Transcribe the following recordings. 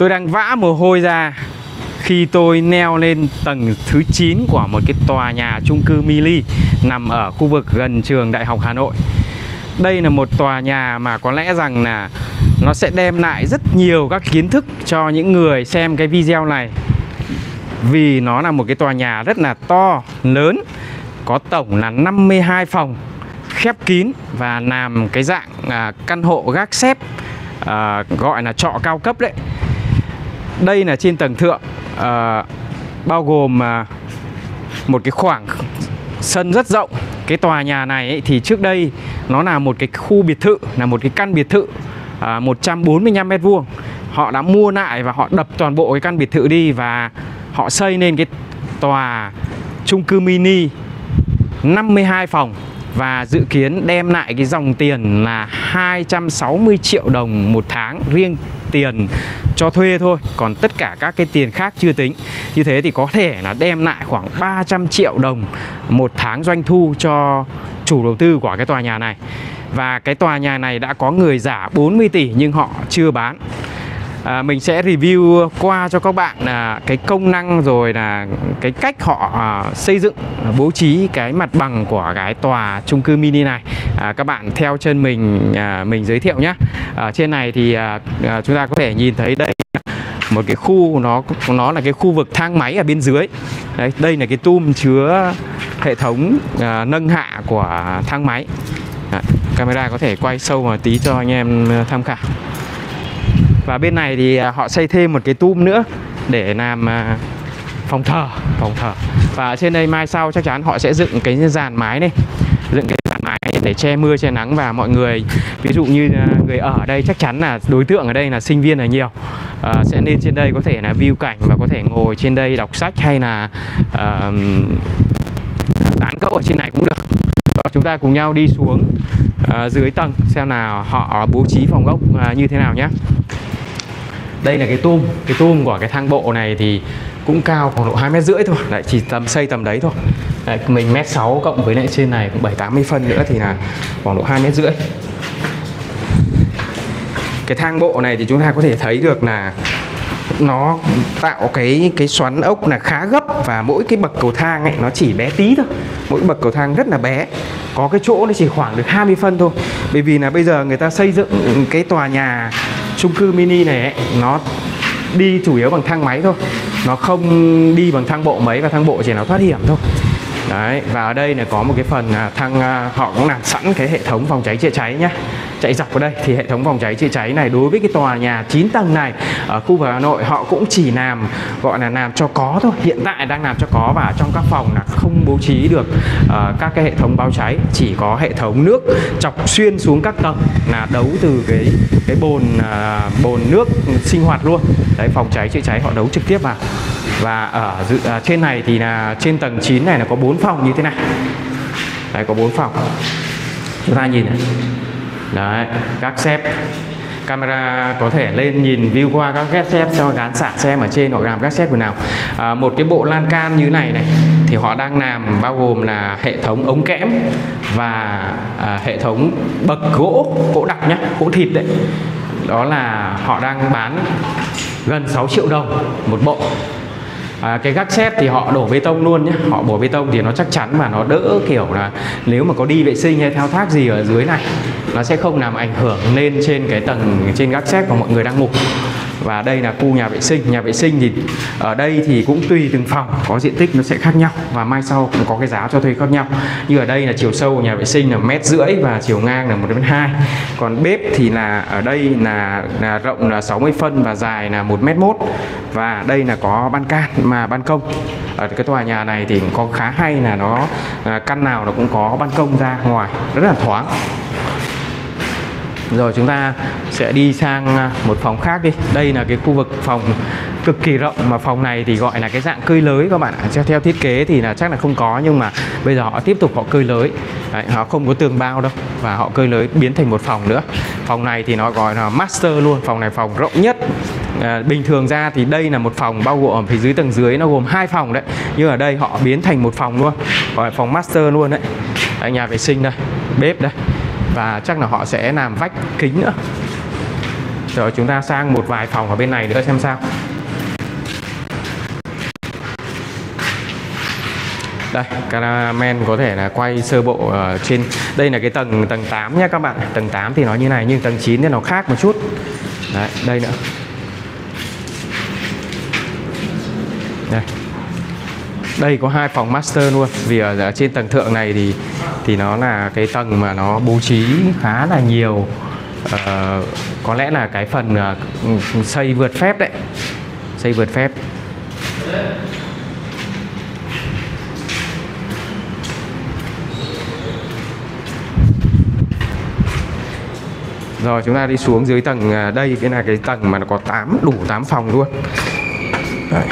Tôi đang vã mồ hôi ra khi tôi leo lên tầng thứ 9 của một cái tòa nhà chung cư mini nằm ở khu vực gần trường Đại học Hà Nội. Đây là một tòa nhà mà có lẽ rằng là nó sẽ đem lại rất nhiều các kiến thức cho những người xem cái video này. Vì nó là một cái tòa nhà rất là to, lớn, có tổng là 52 phòng, khép kín và làm cái dạng căn hộ gác xép, gọi là trọ cao cấp đấy. Đây là trên tầng thượng, bao gồm một cái khoảng sân rất rộng. Cái tòa nhà này ấy, thì trước đây nó là một cái khu biệt thự, là một cái căn biệt thự 145 m². Họ đã mua lại và họ đập toàn bộ cái căn biệt thự đi và họ xây nên cái tòa chung cư mini 52 phòng và dự kiến đem lại cái dòng tiền là 260 triệu đồng một tháng, riêng tiền cho thuê thôi, còn tất cả các cái tiền khác chưa tính. Như thế thì có thể là đem lại khoảng 300 triệu đồng một tháng doanh thu cho chủ đầu tư của cái tòa nhà này. Và cái tòa nhà này đã có người giả 40 tỷ nhưng họ chưa bán. Mình sẽ review qua cho các bạn cái công năng rồi là cái cách họ xây dựng, bố trí cái mặt bằng của cái tòa chung cư mini này. Các bạn theo chân mình giới thiệu nhé. Trên này thì chúng ta có thể nhìn thấy đây một cái khu, nó là cái khu vực thang máy ở bên dưới. Đây là cái tum chứa hệ thống nâng hạ của thang máy. Camera có thể quay sâu một tí cho anh em tham khảo. Và bên này thì họ xây thêm một cái tum nữa để làm phòng thờ. Và ở trên đây mai sau chắc chắn họ sẽ dựng cái dàn mái này, dựng cái dàn mái để che mưa che nắng. Và mọi người, ví dụ như người ở đây, chắc chắn là đối tượng ở đây là sinh viên là nhiều, sẽ lên trên đây có thể là view cảnh và có thể ngồi trên đây đọc sách hay là tán gẫu ở trên này cũng được. Chúng ta cùng nhau đi xuống dưới tầng xem nào họ bố trí phòng ốc như thế nào nhé. Đây là cái tum của cái thang bộ này thì cũng cao khoảng độ 2,5 m thôi. Đấy, chỉ xây tầm đấy thôi. Đấy, mình 1,6 m cộng với lại trên này cũng 7-80 phân nữa thì là khoảng độ 2,5 m. Cái thang bộ này thì chúng ta có thể thấy được là nó tạo cái xoắn ốc là khá gấp, và mỗi cái bậc cầu thang ấy nó chỉ bé tí thôi. Mỗi bậc cầu thang rất là bé, có cái chỗ nó chỉ khoảng được 20 phân thôi. Bởi vì là bây giờ người ta xây dựng cái tòa nhà chung cư mini này ấy, nó đi chủ yếu bằng thang máy thôi, nó không đi bằng thang bộ mấy, và thang bộ chỉ là thoát hiểm thôi. Đấy, và ở đây là có một cái phần thang, họ cũng làm sẵn cái hệ thống phòng cháy chữa cháy nhé. Chạy dọc vào đây thì hệ thống phòng cháy chữa cháy này đối với cái tòa nhà 9 tầng này ở khu vực Hà Nội họ cũng chỉ làm, gọi là làm cho có thôi. Hiện tại đang làm cho có, và trong các phòng là không bố trí được các cái hệ thống báo cháy, chỉ có hệ thống nước chọc xuyên xuống các tầng, là đấu từ cái bồn nước sinh hoạt luôn. Đấy, phòng cháy chữa cháy họ đấu trực tiếp vào. Và ở trên này thì là trên tầng 9 này là có 4 phòng như thế này. Đấy, có 4 phòng. Chúng ta nhìn này. Đấy, gác xép. Camera có thể lên nhìn view qua các gác xép cho gán xả xem ở trên họ làm gác xép như nào. Một cái bộ lan can như này thì họ đang làm bao gồm là hệ thống ống kẽm và hệ thống bậc gỗ đặc nhé, gỗ thịt đấy. Đó là họ đang bán gần 6 triệu đồng một bộ. Cái gác xép thì họ đổ bê tông luôn nhé. Họ bổ bê tông thì nó chắc chắn và nó đỡ kiểu là nếu mà có đi vệ sinh hay thao tác gì ở dưới này, nó sẽ không làm ảnh hưởng lên trên cái tầng trên gác xép của mọi người đang ngủ. Và đây là khu nhà vệ sinh. Nhà vệ sinh thì ở đây thì cũng tùy từng phòng, có diện tích nó sẽ khác nhau, và mai sau cũng có cái giá cho thuê khác nhau. Như ở đây là chiều sâu của nhà vệ sinh là 1,5 m và chiều ngang là 1,2 m. Còn bếp thì là ở đây là rộng là 60 phân và dài là 1,1 m. Và đây là có ban công. Ở cái tòa nhà này thì có khá hay là nó căn nào nó cũng có ban công ra ngoài, rất là thoáng. Rồi chúng ta sẽ đi sang một phòng khác đi. Đây là cái khu vực phòng cực kỳ rộng, mà phòng này thì gọi là cái dạng cơi lới các bạn ạ. Theo thiết kế thì là chắc là không có, nhưng mà bây giờ họ tiếp tục họ cơi lới. Đấy, họ không có tường bao đâu, và họ cơi lới biến thành một phòng nữa. Phòng này thì nó gọi là master luôn. Phòng này phòng rộng nhất. Bình thường ra thì đây là một phòng bao gồm phía dưới, tầng dưới nó gồm 2 phòng đấy, nhưng ở đây họ biến thành một phòng luôn, gọi là phòng master luôn đấy. Đấy, nhà vệ sinh đây, bếp đây, và chắc là họ sẽ làm vách kính nữa. Rồi chúng ta sang một vài phòng ở bên này nữa xem sao. Đây, cameraman có thể là quay sơ bộ ở trên. Đây là cái tầng 8 nhé các bạn. Tầng 8 thì nó như này, nhưng tầng 9 thì nó khác một chút. Đấy, đây nữa. Đây. Đây có 2 phòng master luôn. Vì ở trên tầng thượng này thì nó là cái tầng mà nó bố trí khá là nhiều. Có lẽ là cái phần xây vượt phép đấy. Xây vượt phép. Rồi chúng ta đi xuống dưới tầng đây, cái là cái tầng mà nó có đủ 8 phòng luôn. Đấy.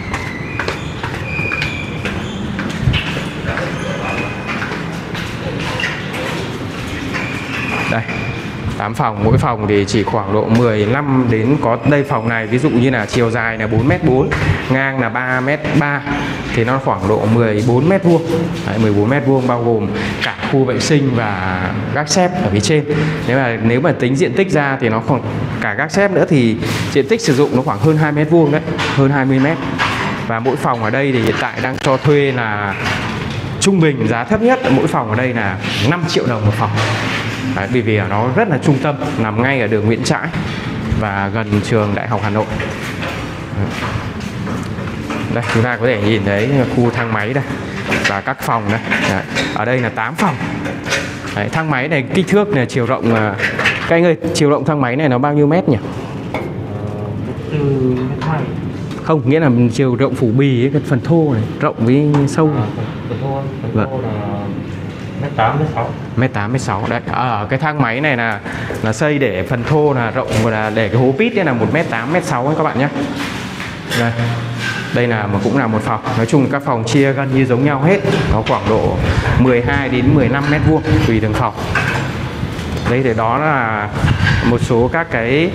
Đây, 8 phòng, mỗi phòng thì chỉ khoảng độ 15 đến, có đây phòng này ví dụ như là chiều dài là 4m4, ngang là 3m3 thì nó khoảng độ 14 mét vuông. 14 mét vuông bao gồm cả khu vệ sinh và gác xép ở phía trên. Nếu mà tính diện tích ra thì nó khoảng cả gác xép nữa thì diện tích sử dụng nó khoảng hơn 2 mét vuông đấy, hơn 20 mét. Và mỗi phòng ở đây thì hiện tại đang cho thuê là trung bình giá thấp nhất mỗi phòng ở đây là 5 triệu đồng một phòng. Đấy, vì nó rất là trung tâm, nằm ngay ở đường Nguyễn Trãi và gần trường Đại học Hà Nội. Đây chúng ta có thể nhìn thấy khu thang máy đây và các phòng đây. Đấy, ở đây là 8 phòng. Đấy, thang máy này kích thước này, chiều rộng các anh ơi, chiều rộng thang máy này nó bao nhiêu mét nhỉ? Không, nghĩa là chiều rộng phủ bì ấy, cái phần thô này, rộng với sâu. Phần thô là mét 8 mét 6. Đấy, ở cái thang máy này là xây để phần thô là rộng, và là để cái hố pit này là 1m8 m6 ấy các bạn nhé. Đây là cũng là một phòng. Nói chung các phòng chia gần như giống nhau hết, có khoảng độ 12 đến 15 mét vuông tùy từng phòng. Đây thì đó là một số các cái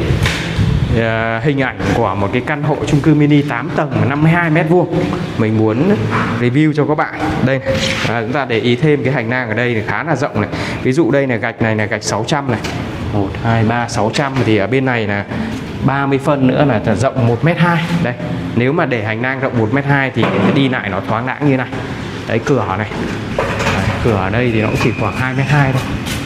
hình ảnh của một cái căn hộ chung cư mini 8 tầng 52 mét vuông mình muốn review cho các bạn. Đây chúng ta để ý thêm cái hành lang ở đây thì khá là rộng này. Ví dụ đây là gạch này là gạch 600 này, 1 2 3 600 thì ở bên này là 30 phân nữa là rộng 1m2. Đây, nếu mà để hành lang rộng 1m2 thì đi lại nó thoáng đãng như này. Đấy, cửa này. Đấy, cửa ở đây thì nó cũng chỉ khoảng 2m2 thôi.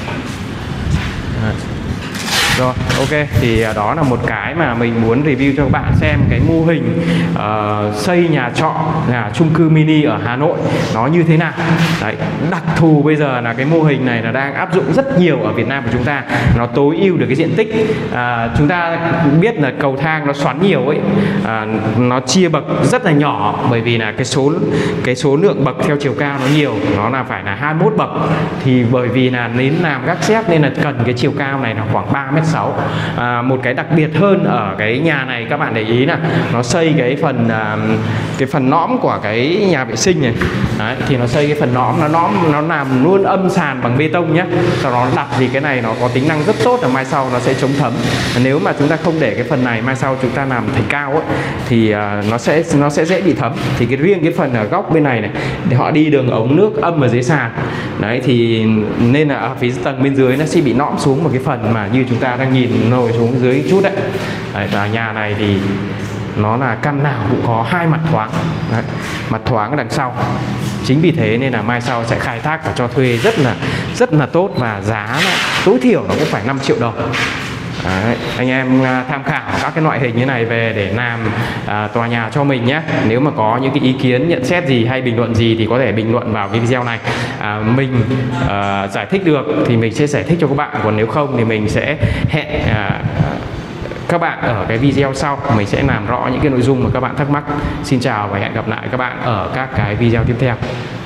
Đấy. Rồi, ok, thì đó là một cái mà mình muốn review cho các bạn xem cái mô hình xây nhà trọ, nhà chung cư mini ở Hà Nội nó như thế nào. Đấy, đặc thù bây giờ là cái mô hình này là đang áp dụng rất nhiều ở Việt Nam của chúng ta. Nó tối ưu được cái diện tích. Chúng ta biết là cầu thang nó xoắn nhiều ấy, nó chia bậc rất là nhỏ, bởi vì là cái số lượng bậc theo chiều cao nó nhiều, nó là phải là 21 bậc. Thì bởi vì là đến làm gác xép nên là cần cái chiều cao này là khoảng 3m6. Một cái đặc biệt hơn ở cái nhà này các bạn để ý là nó xây cái phần nõm của cái nhà vệ sinh này. Đấy, thì nó xây cái phần nõm, nó làm luôn âm sàn bằng bê tông nhé. Sau đó đặt thì cái này nó có tính năng rất tốt là mai sau nó sẽ chống thấm. Nếu mà chúng ta không để cái phần này, mai sau chúng ta làm thành cao ấy, thì nó sẽ dễ bị thấm. Thì riêng cái phần ở góc bên này để họ đi đường ống nước âm ở dưới sàn. Đấy, thì nên là ở phía tầng bên dưới nó sẽ bị nõm xuống một cái phần mà như chúng ta đang nhìn nổi xuống dưới chút đấy. Đấy, và nhà này thì nó là căn nào cũng có 2 mặt thoáng. Đấy, mặt thoáng ở đằng sau. Chính vì thế nên là mai sau sẽ khai thác và cho thuê rất là tốt, và giá tối thiểu nó cũng phải 5 triệu đồng. Đấy, anh em tham khảo các cái loại hình như này về để làm tòa nhà cho mình nhé. Nếu mà có những cái ý kiến, nhận xét gì hay bình luận gì thì có thể bình luận vào cái video này. Mình giải thích được thì mình sẽ giải thích cho các bạn, còn nếu không thì mình sẽ hẹn các bạn ở cái video sau. Mình sẽ làm rõ những cái nội dung mà các bạn thắc mắc. Xin chào và hẹn gặp lại các bạn ở các cái video tiếp theo.